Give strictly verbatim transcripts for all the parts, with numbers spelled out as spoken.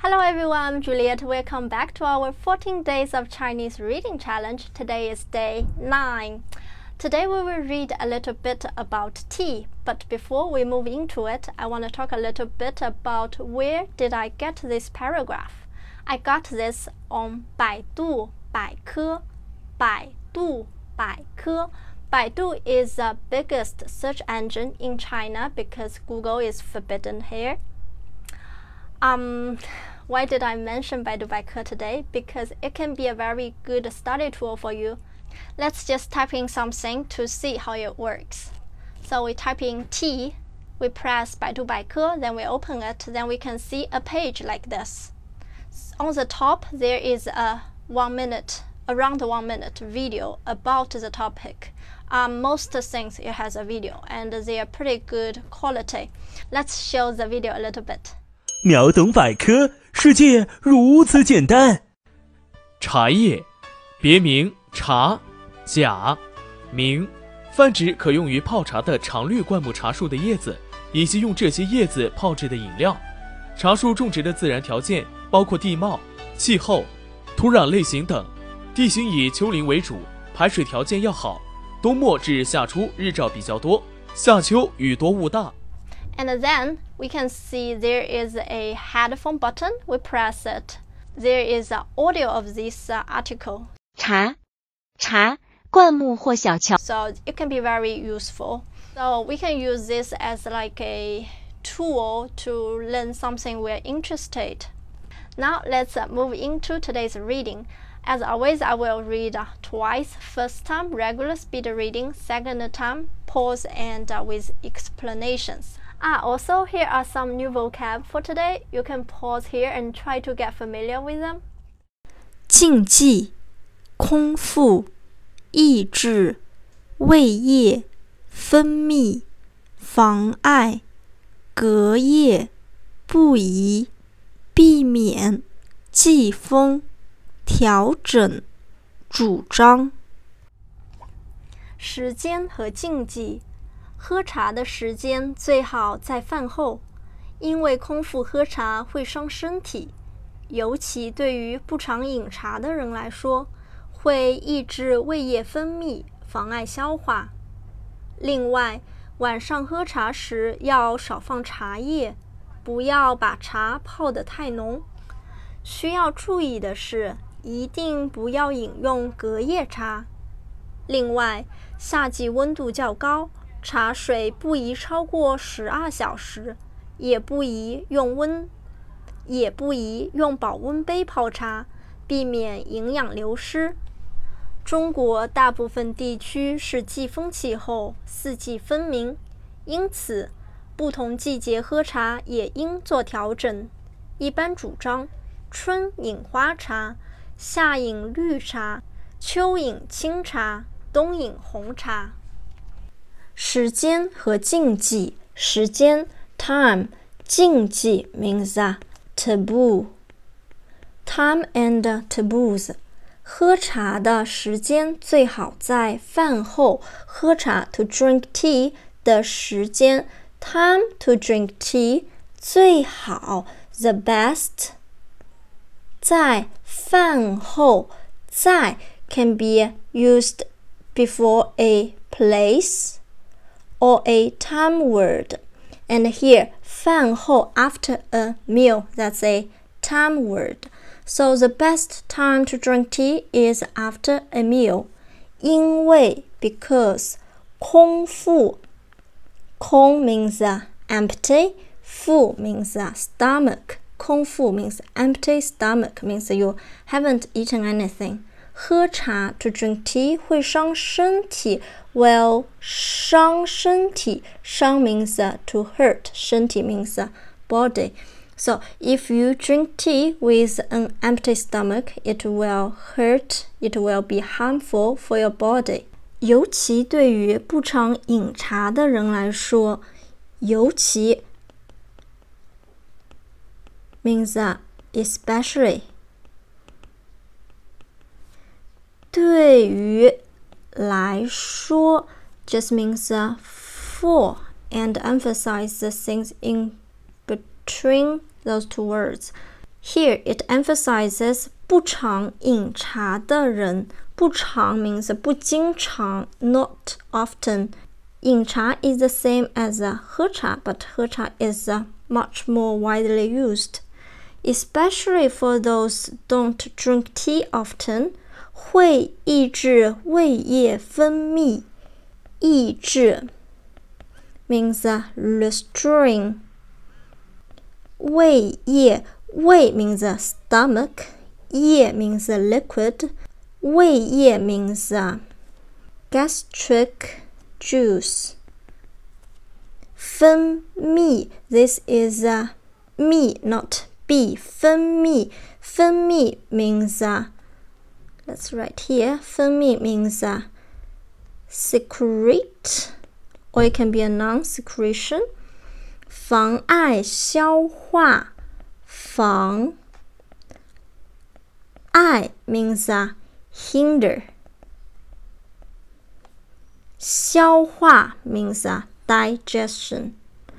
Hello everyone, I'm Juliet. Welcome back to our fourteen days of Chinese reading challenge. Today is day nine. Today we will read a little bit about tea, but before we move into it, I want to talk a little bit about where did I get this paragraph. I got this on Baidu 百科 Baidu 百科 Baidu is the biggest search engine in China because Google is forbidden here. Um, why did I mention Baidu 百科 today? Because it can be a very good study tool for you. Let's just type in something to see how it works. So we type in tea, we press Baidu 百科, then we open it, then we can see a page like this. On the top, there is a one minute, around one minute video about the topic. Um, most things it has a video and they are pretty good quality. Let's show the video a little bit. 秒懂百科，世界如此简单。茶叶，别名茶、甲、名，泛指可用于泡茶的常绿灌木茶树的叶子，以及用这些叶子泡制的饮料。茶树种植的自然条件包括地貌、气候、土壤类型等。地形以丘陵为主，排水条件要好。冬末至夏初日照比较多，夏秋雨多雾大。 And then we can see there is a headphone button. We press it. There is an audio of this uh, article. 茶，茶，灌木或小桥。 So it can be very useful. So we can use this as like a tool to learn something we're interested. Now let's uh, move into today's reading. As always, I will read uh, twice. First time, regular speed reading. Second time, pause and uh, with explanations. Ah, also, here are some new vocab for today. You can pause here and try to get familiar with them. 禁忌、空腹、抑制、胃液、分泌、妨碍、隔夜、不宜、避免、季风、调整、主张。 时间和禁忌。喝茶的时间最好在饭后，因为空腹喝茶会伤身体，尤其对于不常饮茶的人来说，会抑制胃液分泌，妨碍消化。另外，晚上喝茶时要少放茶叶，不要把茶泡得太浓。需要注意的是，一定不要饮用隔夜茶。另外，夏季温度较高，茶水不宜超过十二小时，也不宜用温，也不宜用保温杯泡茶，避免营养流失。中国大部分地区是季风气候，四季分明，因此不同季节喝茶也应做调整。一般主张春饮花茶，夏饮绿茶，秋饮清茶，冬饮红茶。时间和禁忌。时间 time, 禁忌 means uh, taboo. Time and uh, taboos. 喝茶的时间最好在饭后。喝茶 to drink tea 的时间 time to drink tea 最好 the best. 在饭后在 can be used before a place or a time word. And here, 饭后 after a meal, that's a time word. So the best time to drink tea is after a meal. 因为 because 空腹 空 means uh, empty, 腹 means uh, stomach. 空腹 means empty stomach, means you haven't eaten anything. 喝茶 to drink tea 会伤身体 Well, 伤身体 伤 means uh, to hurt 身体 means uh, body. So if you drink tea with an empty stomach, it will hurt, it will be harmful for your body. 尤其对于不常饮茶的人来说，尤其 means uh, especially. 对于来说 just means uh, for and emphasize the things in between those two words. Here it emphasizes 不常饮茶的人，不常 means 不经常 not often. 饮茶 is the same as 喝茶 but 喝茶 is much more widely used. Especially for those don't drink tea often, 会抑制胃液分泌。抑制 means restoring. 胃液，胃 means stomach, 液 means liquid. 胃液 means gastric juice. 分泌 this is me not B. 分泌分泌 means uh, let's write here. 分泌 means uh, secrete, or it can be a non-secretion. 妨碍消化，妨碍 means uh, hinder. 消化 means uh, digestion.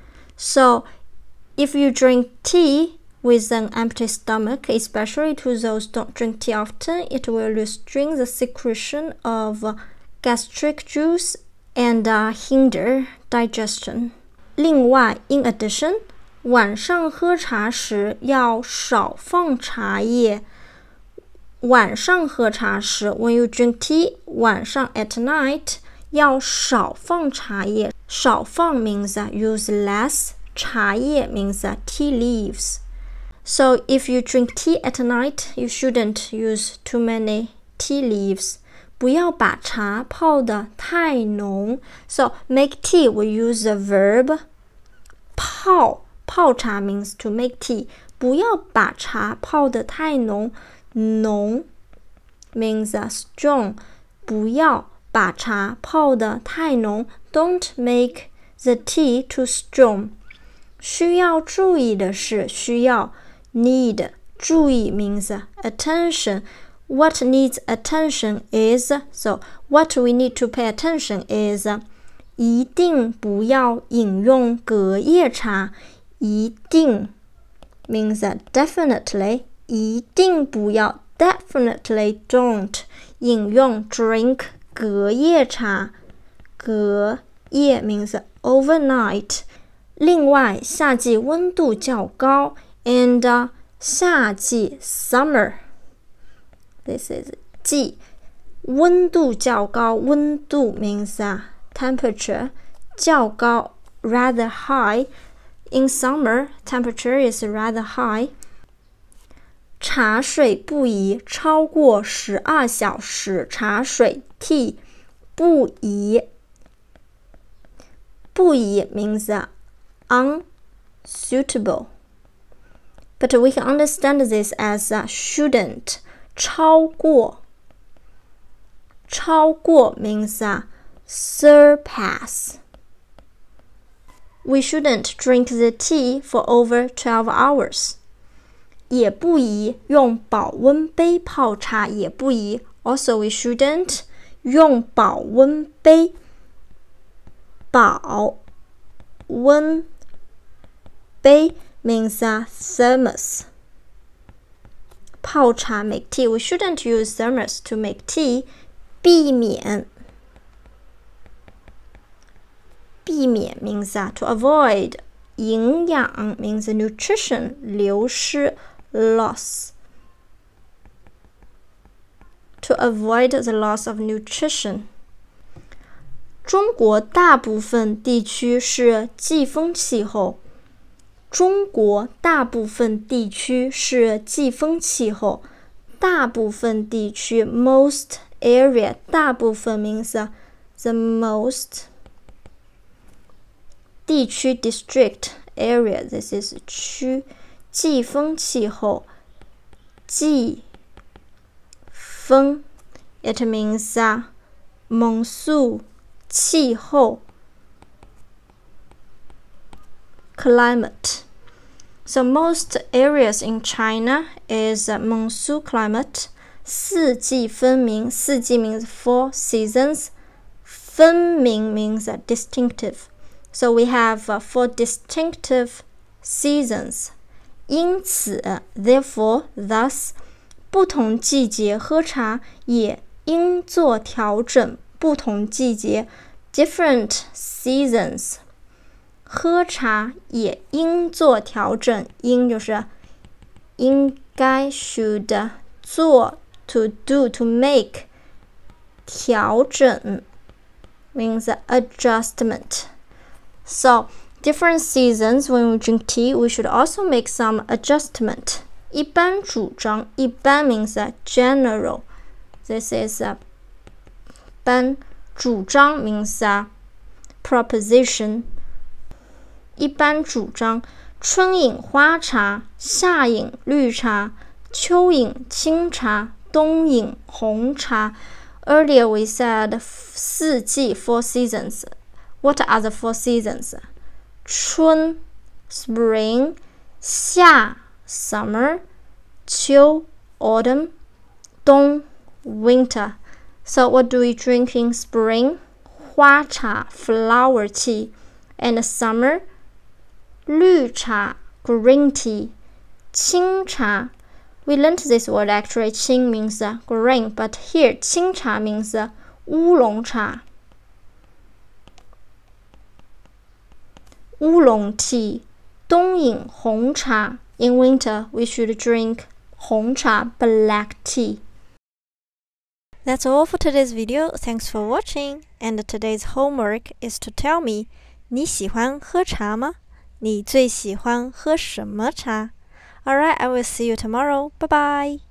So if you drink tea with an empty stomach, especially to those who don't drink tea often, it will restrain the secretion of uh, gastric juice and uh, hinder digestion. 另外 in addition, 晚上喝茶时要少放茶叶。晚上喝茶时 when you drink tea, 晚上 at night, 要少放茶叶。少放 means uh, use less. 茶叶 means uh, tea leaves. So if you drink tea at night, you shouldn't use too many tea leaves. 不要把茶泡得太浓。So make tea, we use the verb 泡。泡茶 means to make tea. 不要把茶泡得太浓。浓 means uh, strong. 不要把茶泡得太浓。Don't make the tea too strong. 需要注意的是，需要 need 注意 means attention. What needs attention is, so what we need to pay attention is 一定不要饮用隔夜茶。一定 means definitely. 一定不要 definitely don't 饮用 drink 隔夜茶。隔夜 means overnight. 另外，夏季温度较高 and、uh, 夏季 summer. This is 季温度较高，温度 means、uh, temperature. 较高 rather high. In summer, temperature is rather high. 茶水不宜超过十二小时。茶水 tea 不宜不宜 means uh, unsuitable. But we can understand this as uh, shouldn't. 超过超过 means uh, surpass. We shouldn't drink the tea for over twelve hours. 也不宜用保温杯泡茶，也不宜。Also, we shouldn't 用保温杯。保温杯 means uh, thermos. 泡茶 make tea. We shouldn't use thermos to make tea. 避免避免 means uh, to avoid. 营养 means nutrition. 流失 loss. To avoid the loss of nutrition. 中国大部分地区是季风气候。中国大部分地区是季风气候。大部分地区 most area. 大部分 means uh, the most. 地区 district area. This is 区。季风气候。季风 it means uh, monsoon. 气候 climate. So most areas in China is uh, monsoon climate. 四季分明。四季 means four seasons. 分明 means uh, distinctive. So we have uh, four distinctive seasons. 因此 therefore, thus, 不同季节喝茶也应做调整，不同季节 different seasons, 喝茶也应做调整，应就是应该 should 做 to do, to make, 调整 means adjustment. So, different seasons, when we drink tea, we should also make some adjustment. 一般主张，一般 means general. This is a 般主张 means a proposition. 一般主张，春饮花茶，夏饮绿茶，秋饮清茶，冬饮红茶。Earlier we said 四季 four seasons. What are the four seasons? 春 spring, 夏 summer, 秋 autumn, 冬 winter. So what do we drink in spring? 花茶 flower tea. And summer, 绿茶 green tea. 清茶, we learned this word actually. 清 means uh, green, but here 清茶 means uh, 乌龙茶。乌龙 tea. 冬饮红茶. In winter, we should drink 红茶 black tea. That's all for today's video. Thanks for watching. And today's homework is to tell me, 你喜欢喝茶吗？你最喜欢喝什么茶？Alright, I will see you tomorrow. Bye bye.